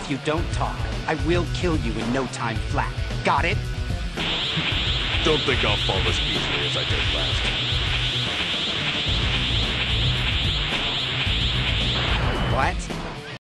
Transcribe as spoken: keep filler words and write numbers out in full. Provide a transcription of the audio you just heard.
If you don't talk, I will kill you in no time flat. Got it? Don't think I'll fall as easily as I did last time.